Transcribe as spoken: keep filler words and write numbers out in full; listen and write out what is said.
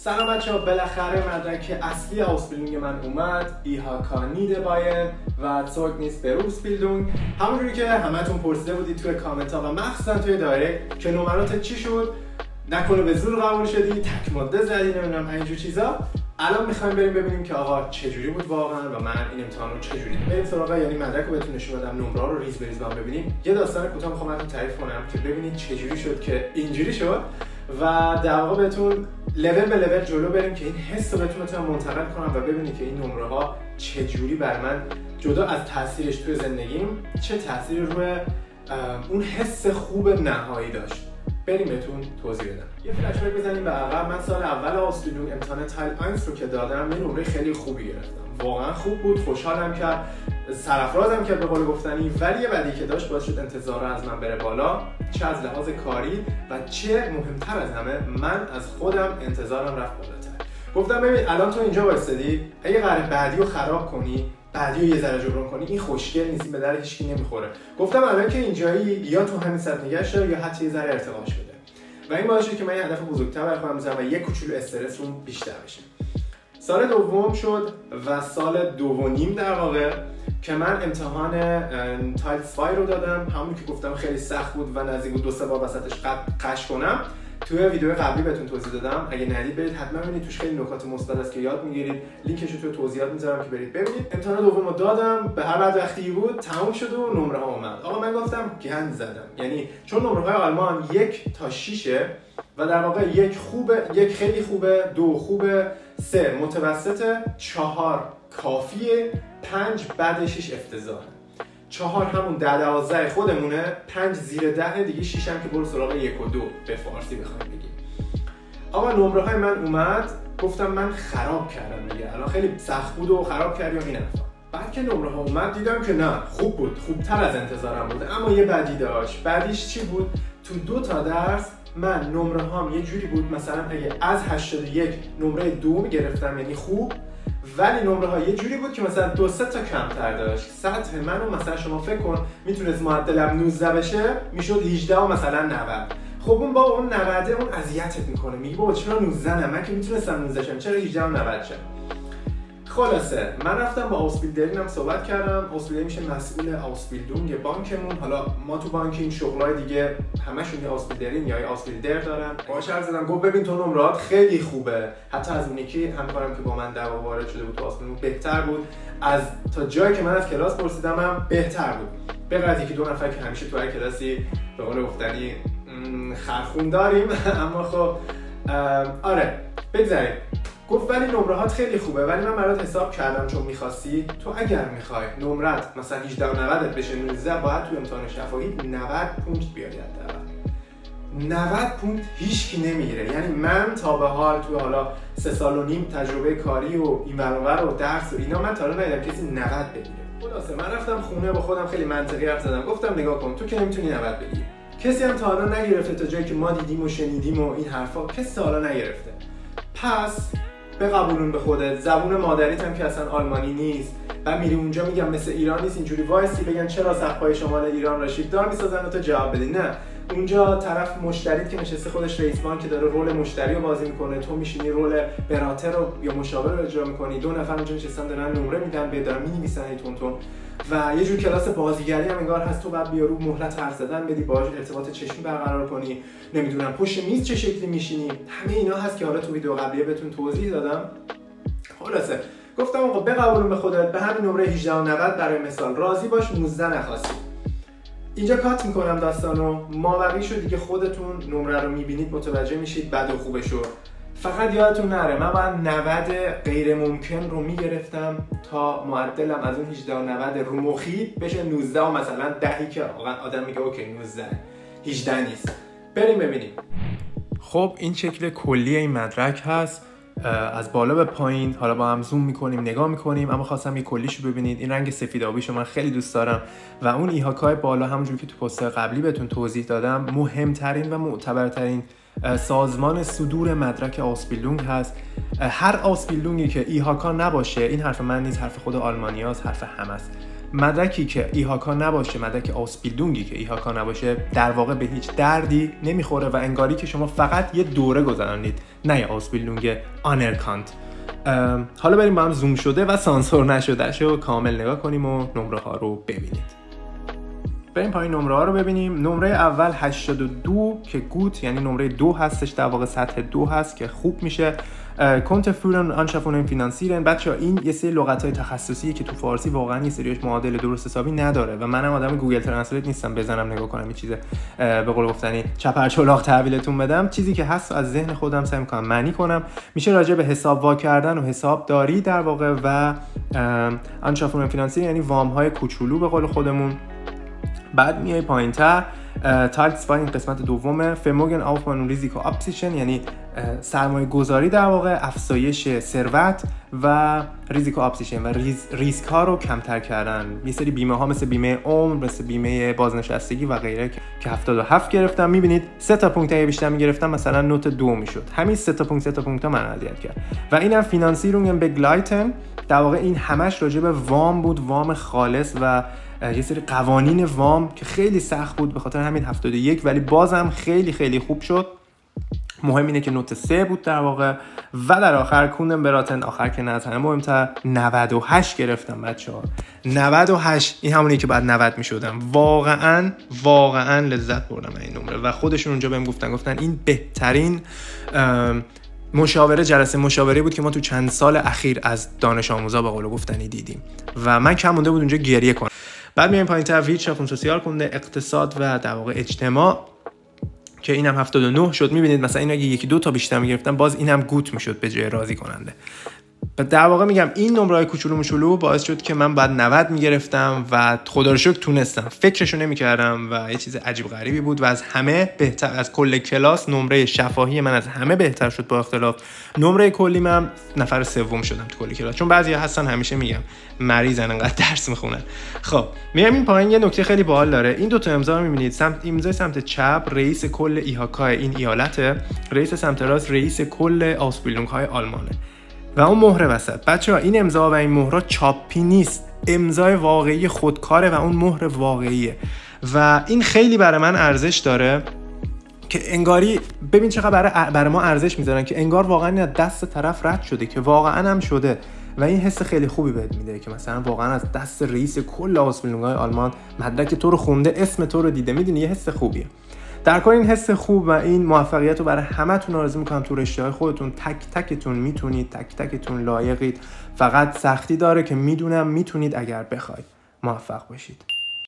سلام بچه‌ها، بالاخره مدرک اصلی Ausbildung من اومد. I H K Niederbayern و Zeugnis Berufsbildung. همونجوری که همتون پرسیده بودید توی کامنت ها و مخصوصا توی دایرکت که نمرات چی شد، نکنه به زور قبول شدی، تک ماده زدی، نمیدونم اینجور چیزا. الان میخوایم بریم ببینیم که آقا چجوری بود واقعا و من این امتحان رو چجوری بریم سراغ، یعنی مدرک رو بهتون نشون بدم، نمره رو ریز بریز با هم ببینیم. یه داستان کوتاه میخوام براتون تعریف کنم که ببینید چجوری شد که اینجوری شد و در واقع بهتون لول به لول جلو بریم که این حس رو بهتون بتونم منتقل کنم و ببینید که این نمره ها چجوری بر من جدا از تاثیرش توی زندگیم چه تأثیری روی اون حس خوب نهایی داشت. بریم بهتون توضیح بدم. یه فلش بک بزنیم به عقب. من سال اول Ausbildung امتحان تایل اینس رو که دادم، یه نمره خیلی خوبی گرفتم. واقعا خوب بود، خوشحالم کرد، سرافرازم کرد به قول گفتنی، ولی یه بدی که داشت باعث شد انتظار از من بره بالا، چه از لحاظ کاری و چه مهمتر از همه من از خودم انتظارم رفت بالاتر. گفتم ببین الان تو اینجا وایسادی، اگه قراره بعدی رو خراب کنی، بعدی رو یه ذره جبران کنی، این خوشگل نیستی، به در هیچ کی نمیخوره. گفتم الان که اینجایی یا تو همین سطح نگهش دار یا حتی یه ذره ارتقاش بده. و این باعث شد که من یه هدف بزرگتر برای خودم بذارم و یک کوچولو استرس رو بیشتر بشه. سال دوم شد و سال دو و نیم در واقع که من امتحان تایل فای رو دادم، همون که گفتم خیلی سخت بود و نزدیک بود دو سه بار وسطش قش کنم. توی ویدیو قبلی بهتون توضیح دادم، اگه ندید برید حتما ببینید، توش خیلی نکات مثبت است که یاد میگیرید. لینکش رو توی توضیحات میذارم که برید ببینید. امتحان دوم رو دادم، به هر بعد وقتی بود تموم شد و نمره ها اومد. آقا من گفتم گند زدم، یعنی چون نمره های آلمان یک تا شش و در واقع یک خوبه، یک خیلی خوبه، دو خوبه، سه متوسطه، چهار کافیه، پنج بعد شش افتضاحه. چهار همون ده دوازده خودمونه، پنج زیر ده دیگه، شش هم که برو سراغ یک و دو به فارسی بخوایم بگیم. آقا نمره های من اومد، گفتم من خراب کردم دیگه، الان خیلی سخت بود و خراب کردم این حرفا. بعد که نمره ها اومد دیدم که نه خوب بود، خوبتر از انتظارم بود، اما یه بدی داشت. بعدیش چی بود؟ تو دو تا درس من نمره هام یه جوری بود، مثلا اگه از هشتاد و یک نمره دو میگرفتم یعنی خوب، ولی نمره ها یه جوری بود که مثلا دو سه تا کمتر داشت. سطح منو مثلا شما فکر کن میتونست معدلم نوزده بشه، میشد هجده و مثلا نود. خب اون با اون نود اون اذیتت میکنه، میگی بابا چرا نوزده نه، من که میتونستم نوزده شم، چرا هجده و نود شم. خلاصه من رفتم با آوسبیلدرینم صحبت کردم. آوسبیلدر میشه مسئول Ausbildung بانکمون. حالا ما تو بانکیم، شغلای دیگه همشون یه آوسبیلدرین یا یه آوسبیلدر دارن. باهاش حرف زدم، گفت ببین تو نمرات خیلی خوبه، حتی از اونی که همکارم که با من دعوا وارد شده بود تو Ausbildung بهتر بود، از تا جایی که من از کلاس پرسیدم هم بهتر بود. به غیر که دو نفر که همیشه تو هر کلاسی به قول گفتنی خرخون داریم اما خب آره بگذاریم. گفت ولی نمرهات خیلی خوبه، ولی من برات حساب کردم چون میخواستی، تو اگر میخوای نمرت مثلا هجده و نود بشه نوزده، باید تو امتحان شفاهی نود پونکت بیاری حداقل. نود پونکت هیچکی نمیگیره. یعنی من تا به حال تو حالا سه سال و نیم تجربه کاری و این ور اون ور و درس و اینا، من تا حالا ندیدم کسی نود بگیره. خلاصه من رفتم خونه با خودم خیلی منطقی حرف زدم، گفتم نگاه کن تو که نمیتونی نود بگیری، کسی هم تا حالا نگرفته، تا جایی که ما دیدیم و شنیدیم و این حرفا کسی تا حالا نگرفته. پس بقبولون به خودت. زبون مادریت هم که اصلا آلمانی نیست و میری اونجا میگم مثل ایران نیست اینجوری وایسی بگن چرا سقف‌های شمال ایران را شیبدار میسازن و تو جواب بدی. نه، اونجا طرف مشتریت که نشسته خودش رئیس بانک داره رول مشتری رو بازی میکنه، تو میشینی رول براتر رو یا مشاور رو اجرا میکنی، دو نفر اونجا نشستن دارن نمره میدن به دارن مینویسن ای تون تون و یه جور کلاس بازیگری هم انگار هست. تو بعد بیا رو مهلت حرف زدن بدی، باهاش ارتباط چشمی برقرار کنی، نمیدونم پشت میز چه شکلی میشینی، همه اینا هست که حالا تو ویدیو قبلیه بهتون توضیح دادم. خلاصه گفتم آقا بقبولون به خودت، به همین نمره هجده و نود برای مثال راضی باش، نوزده نخواستی. اینجا کات میکنم داستانو، مابقیشو دیگه خودتون نمره رو میبینید متوجه میشید بد و خوبشو. فقط یادتون نره من باید نود غیر ممکن رو میگرفتم تا معدلم از اون هجده و نود رو مخی بشه نوزده و مثلا دهی که آدم میگه اوکی نوزده هجده نیست. بریم ببینیم. خب این شکل کلی این مدرک هست، از بالا به پایین. حالا با هم زوم میکنیم نگاه میکنیم، اما خواستم یه کلیشو ببینید. این رنگ سفید آبیشو من خیلی دوست دارم و اون ایهاکای بالا همونجور که تو پست قبلی بهتون توضیح دادم مهمترین و معتبرترین سازمان صدور مدرک Ausbildung هست. هر Ausbildungi که ایهاکا نباشه، این حرف من نیست، حرف خود آلمانیاست، حرف همه است، مدرکی که ایهاکا نباشه، مدرک آسبیلدونگی که ایهاکا نباشه، در واقع به هیچ دردی نمیخوره و انگاری که شما فقط یه دوره گذراندید، نه یه آسبیلدونگ آنرکانت. حالا بریم با هم زوم شده و سانسور نشدهش رو کامل نگاه کنیم و نمره ها رو ببینید. بریم پایین نمره ها رو ببینیم. نمره اول هشتاد و دو که گوت، یعنی نمره دو هستش، در واقع سطح دو هست که خوب میشه. کنت فورن آنشافونن فینانسیرن. بچه‌ها این یه سری لغت‌های تخصصیه که تو فارسی واقعا یه سریش معادل درست حسابی نداره و منم آدم گوگل ترنسلیت نیستم بزنم نگاه کنم این چیز به قول گفتنی چپرچلاق تحویلتون بدم. چیزی که هست از ذهن خودم سعی می‌کنم معنی کنم. میشه راجع به حساب وا کردن و حسابداری در واقع و آنشافونن فینانسیرن یعنی وام‌های کوچولو به قول خودمون. بعد میای پایین‌تر تایلز با این قسمت دومه فموگن آفمان ریزیکو اپسیشن، یعنی سرمایه گذاری در واقع، افزایش ثروت و ریزیکو اپسیشن و ریز ریسک ها رو کمتر کردن. یه سری بیمه ها مثل بیمه عمر، مثل بیمه بازنشستگی و غیره که هفتاد و هفت گرفتم. میبینید سه تا پونکت اگه بیشتر میگرفتم مثلا نوت دو میشد. همین سه تا پونکت سه تا پونکت من اذیت کرد. و اینم فینانسیرونگ به گلایتن، در واقع این همش راجع به وام بود، وام خالص و یه سری قوانین وام که خیلی سخت بود، به خاطر همین هفتاد و یک، ولی بازم خیلی خیلی خوب شد. مهم اینه که نوت سه بود در واقع. و در آخر کوندن براتن، آخر که نه از همه مهمتر، نود و هشت گرفتم بچه‌ها. نود و هشت این همونی که بعد نود میشدم. واقعا واقعا لذت بردم این نمره و خودشون اونجا بهم گفتن گفتن این بهترین مشاوره جلسه مشاوره بود که ما تو چند سال اخیر از دانش آموزا به قول گفتنی دیدیم و من کم مونده بود اونجا گریه کنم. بعد میایم پایین‌تر ویرتشافت سوسیال کنده، اقتصاد و در واقع اجتماع که اینم هفتاد و نه شد. میبینید مثلا این اگه یکی دو تا بیشتر میگرفتم باز اینم گوت میشد به جای راضی کننده. در واقع میگم این نمره‌های کوچولو مشولو باعث شد که من بعد نود میگرفتم و خدا رو شکر تونستم. فکرشو نمیکردم و یه چیز عجیب غریبی بود و از همه بهتر، از کل کلاس نمره شفاهی من از همه بهتر شد با اختلاف. نمره کلی من نفر سوم شدم تو کل کلاس، چون بعضیا هستن همیشه میگم مریضن انقدر درس میخونن. خب میام این پایین یه نکته خیلی باحال داره. این دو تا امضا رو میبینید، سمت امضای سمت چپ رئیس کل ایهاکا این ایالته، رئیس سمت راست رئیس کل آسبیلدونگ‌های آلمانه و اون مهره وسط. بچه‌ها این امضا و این مهره چاپی نیست، امضای واقعی خودکاره و اون مهر واقعیه و این خیلی برای من ارزش داره که انگاری ببین چقدر برای برای ما ارزش میذارن که انگار واقعا از دست طرف رد شده که واقعا هم شده و این حس خیلی خوبی بهت میده که مثلا واقعا از دست رئیس کل آسبیلدونگ‌های آلمان مدرک تو رو خونده، اسم تو رو دیده. میدونی یه حس خوبیه. در کل این حس خوب و این موفقیت رو برای همتون آرزو میکنم تو رشته‌های خودتون. تک تکتون میتونید، تک تکتون لایقید، فقط سختی داره که میدونم میتونید اگر بخواید. موفق باشید.